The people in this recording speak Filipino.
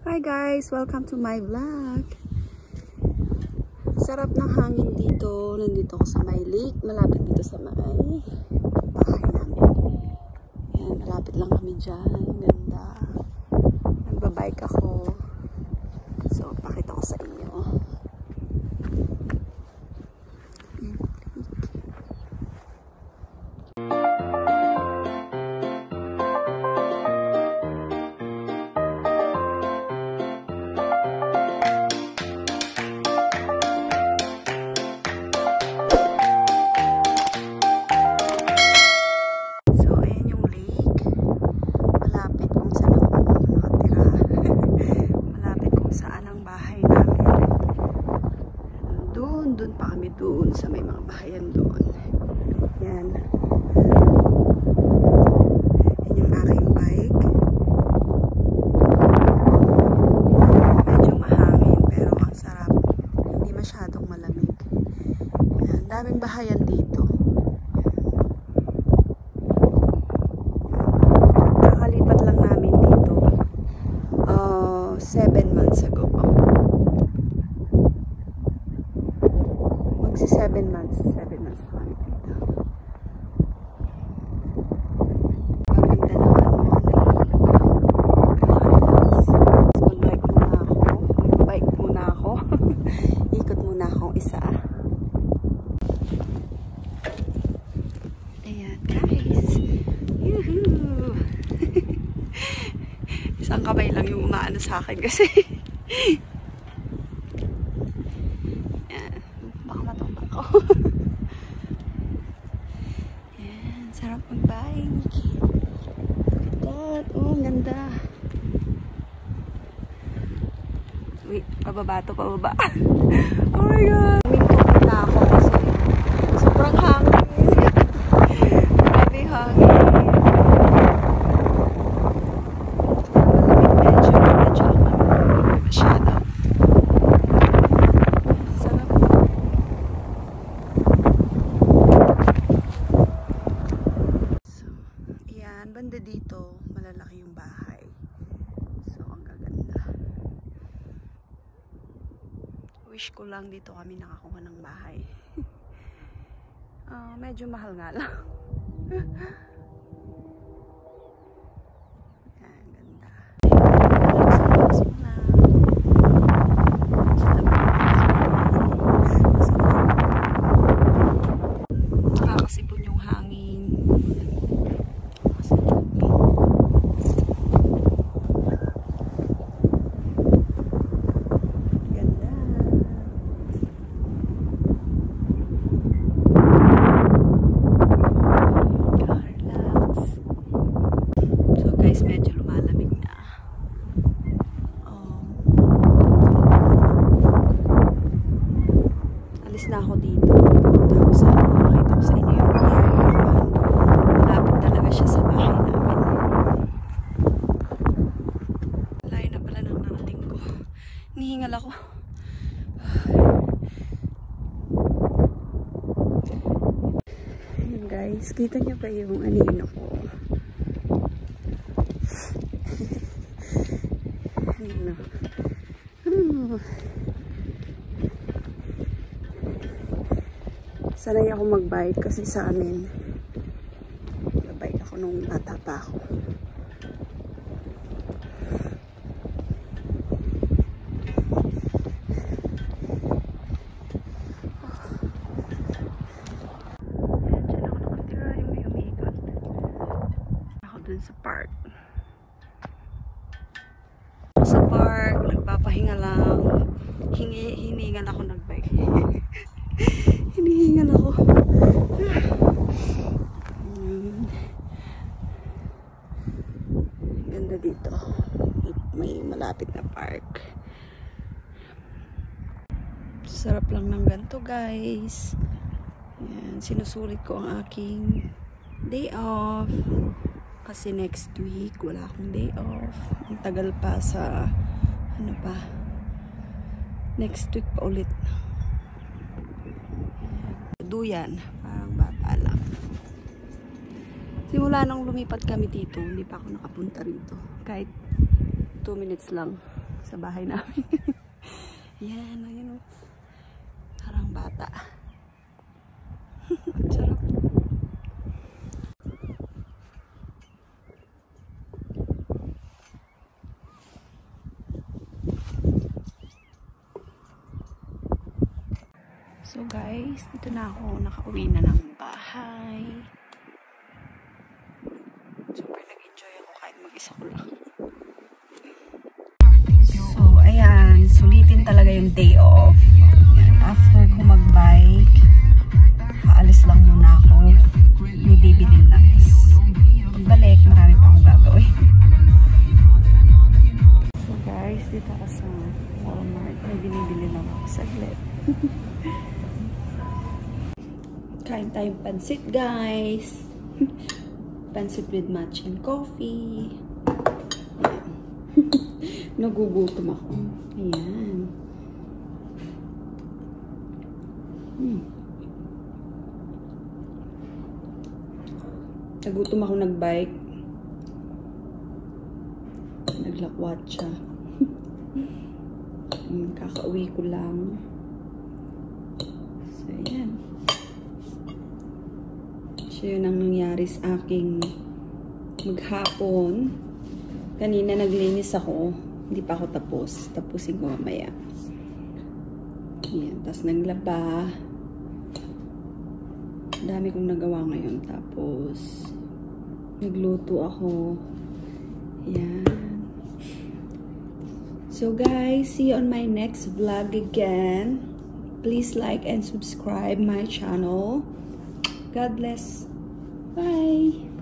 Hi guys! Welcome to my vlog. Sarap ng hangin dito. Nandito ako sa may lake. Malapit dito sa may bahay namin. Yan, malapit lang kami dyan. Ganda. Nagbabike ako. So, pakita ko sa inyo. Doon pa kami doon sa may mga bahayan doon. Yan. Yan yung aking bike. Medyo mahangin pero ang sarap. Hindi masyadong malamig. Yan. Daming bahayan dito. Nakalipat lang namin dito 7 months ago. 7 months na kami dito. Maganda naman mag-bike muna ako. Ikot muna akong isa. Ayan guys. Yuhuu! Isang kamay lang yung umaano sa akin kasi yan, sarap mag-bike. Look at that. Oh, ang ganda. Wait, pababa to, pababa. Oh my God. Minto na ako kasi sobrang hangin. Grabe hangin. Medyo masyado. Banda dito, malalaki yung bahay. So, ang gaganda. Wish ko lang dito kami nakakuha ng bahay. Medyo mahal nga lang. Yan, ganda. Nakakasipon yung hangin. Medyo lumalamig na. Alis na ako dito. Makita ko sa inyo yung malapit talaga siya sa bahay namin. Layo na pala nang narating ko. Nihingal ako. Ayan guys, kita niyo ba yung anino ko? Sanay ako mag-bike kasi sa amin nag-bike ako nung bata pa ako. Diyan ako nakatira, yung may umiikot ako dun sa park. Sa park, nagpapahinga lang. Hiningal ako nag-bike. Hinihingal ako. Ganda dito. May malapit na park. Sarap lang ng ganito guys. Yan, sinusulit ko ang aking day off. Kasi next week wala akong day off. Ang tagal pa sa ano pa. Next week pa ulit. Duyan, parang bata lang. Simula nung lumipat kami dito, hindi pa ako nakapunta rito. Kahit 2 minutes lang sa bahay namin. Yan, ayun o. Parang bata. Sarap. So guys, dito na ako. Nakauwi na ng bahay. Super nag-enjoy ako kahit mag-isa ko lang. So, ayan. Sulitin talaga yung day off. Ayan, after ko mag-bike, aalis lang muna ako. May bibilin lang. Pagbalik, marami pa akong gagawin. So guys, dito ako sa Walmart. May binibili lang ako saglit. Kain tayong pansit, guys. Pansit with matching coffee. Ayan. Nagugutom ako. Ayan. Nagutom ako nagbike. Naglakwat siya. Kakauwi ko lang. So, ayan. So, yun ang nangyari sa aking maghapon. Kanina naglinis ako. Hindi pa ako tapos. Tapusin ko mamaya. Ayan. Tapos naglaba. Dami kong nagawa ngayon. Tapos, nagluto ako. Ayan. So, guys, see you on my next vlog again. Please like and subscribe my channel. God bless. Bye.